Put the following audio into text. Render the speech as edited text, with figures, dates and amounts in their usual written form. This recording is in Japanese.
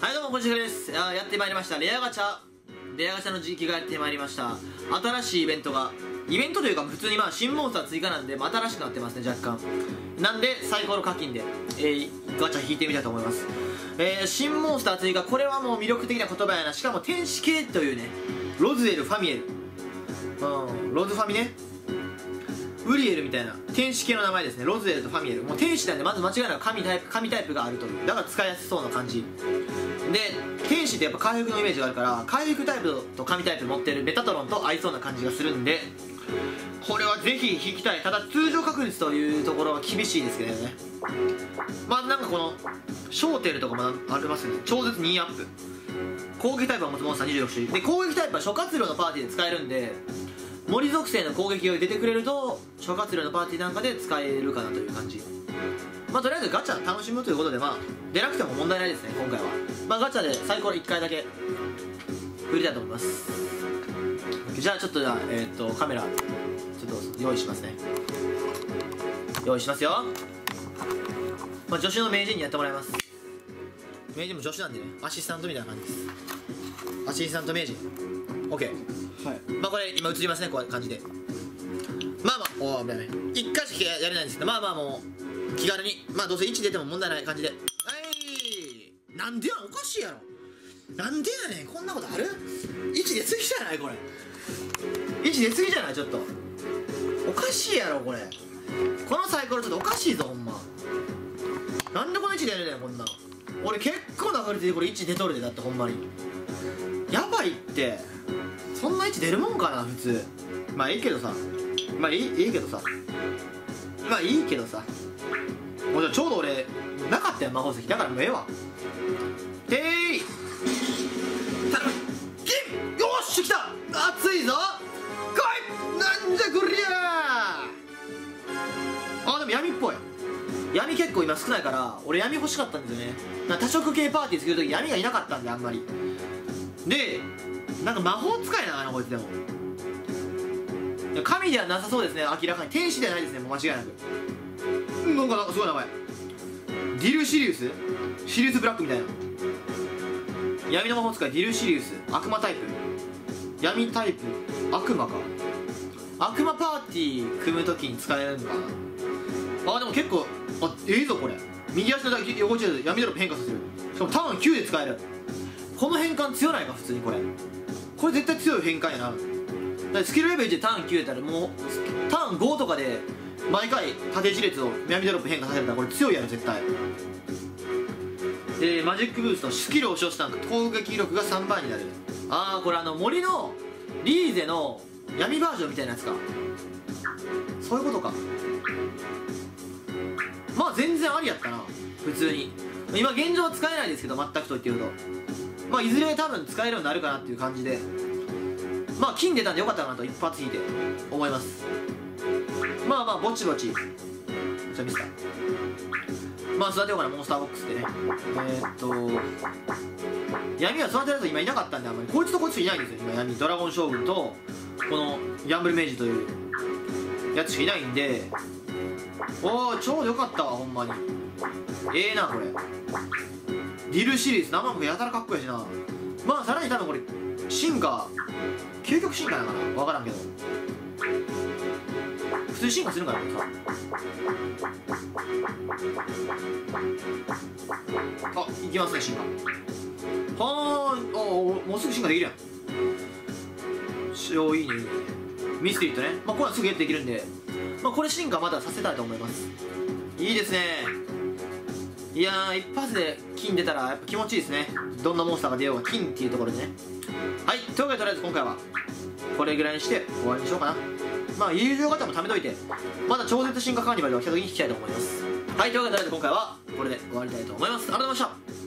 はいどうもこんにちはです。やってまいりましたレアガチャの時期がやってまいりました。新しいイベントというか普通に新モンスター追加なんで、新しくなってますね若干。なんでサイコロ課金で、ガチャ引いてみたいと思います。新モンスター追加、これはもう魅力的な言葉やな。しかも天使系というね、ロズエル、ファミエル、ロズファミね、ウリエルみたいな天使系の名前ですね。ロズエルとファミエル、もう天使なんでまず間違いなく神タイプがあるという、だから使いやすそうな感じで、天使ってやっぱ回復のイメージがあるから、回復タイプと神タイプ持ってるメタトロンと合いそうな感じがするんで、これはぜひ引きたい。ただ通常確率というところは厳しいですけどね。なんかこのショーテルとかもありますね。超絶2アップ、攻撃タイプを持つモンスター26種類で、攻撃タイプは諸活量のパーティーで使えるんで、森属性の攻撃が出てくれると諸活量のパーティーなんかで使えるかなという感じ。とりあえずガチャ楽しむということで、出なくても問題ないですね今回は。ガチャでサイコロ1回だけ振りたいと思います。じゃあちょっとカメラちょっと用意しますね。用意しますよ。助手の名人にやってもらいます。名人も助手なんでね、アシスタントみたいな感じです。アシスタント名人 OK。 はい、これ今映りますね、こういう感じで。おー危ない。1回しかやれないんですけど、もう気軽に、どうせ1出ても問題ない感じで。なんでやん、おかしいやろ。なんでやねん、こんなことある。1出過ぎじゃないこれ。1出過ぎじゃない、ちょっとおかしいやろこれ。このサイコロちょっとおかしいぞほんま。なんでこの1出るねんこんな。俺結構な確率でこれ1出とるで。だってほんまにやばいって。そんな1出るもんかな普通。いいけどさ、いいけどさ、いいけどさ、もうじゃあちょうど俺なかったよ魔法石だからもうええわ。てーい頼む金。よっしゃ来た。熱いぞ来い。なんじゃこりゃー。でも闇っぽい。闇結構今少ないから、俺闇欲しかったんですよね。多色系パーティー作るとき闇がいなかったんであんまりで、なんか魔法使いなのこいつ。でも神ではなさそうですね。明らかに天使ではないですね、もう間違いなく。なんかすごい名前、ディルシリウスブラックみたいな。闇の魔法使いディルシリウス、悪魔タイプ、闇タイプ、悪魔か。悪魔パーティー組むときに使えるんかな。でも結構いいぞこれ。右足の横中で闇ドロップ変化させる。しかもターン9で使える。この変換強ないか普通に。これ絶対強い変換やな。だからスキルレベルでターン9やったら、もうターン5とかで毎回縦一列を闇ドロップ変化させるからこれ強いやろ絶対。でマジックブースト、スキルを使用した攻撃力が3倍になる。これ森のリーゼの闇バージョンみたいなやつか。そういうことか。全然ありやったな普通に。今現状は使えないですけど、全くと言ってるといずれ多分使えるようになるかなっていう感じで、金出たんでよかったかなと一発引いて思います。ぼちぼちじゃあ見せた育てようかな。モンスターボックスでね。闇は育てるやつ今いなかったんで、あんまりこいつとこいついないんですよ今。闇ドラゴン将軍とこのギャンブルメイジというやつしかいないんで、ちょうどよかったわほんまに。なこれディルシリーズ、生もやたらかっこいいしな。さらに多分これ進化、究極進化なのかな分からんけど、普通進化するんかなこれさ。いきますね進化。もうすぐ進化できるやん。いいねいいね。ミステリーとね、これはすぐゲットできるんで、これ進化まださせたいと思います。いいですね。いやー、一発で金出たらやっぱ気持ちいいですね。どんなモンスターが出ようが金っていうところでね。はい、というわけでとりあえず今回はこれぐらいにして終わりにしようかな。友情ガチャも貯めといて、まだ超絶進化カーニバルが来た時に引きたいと思います。はい、というわけでとりあえず今回はこれで終わりたいと思います。ありがとうございました。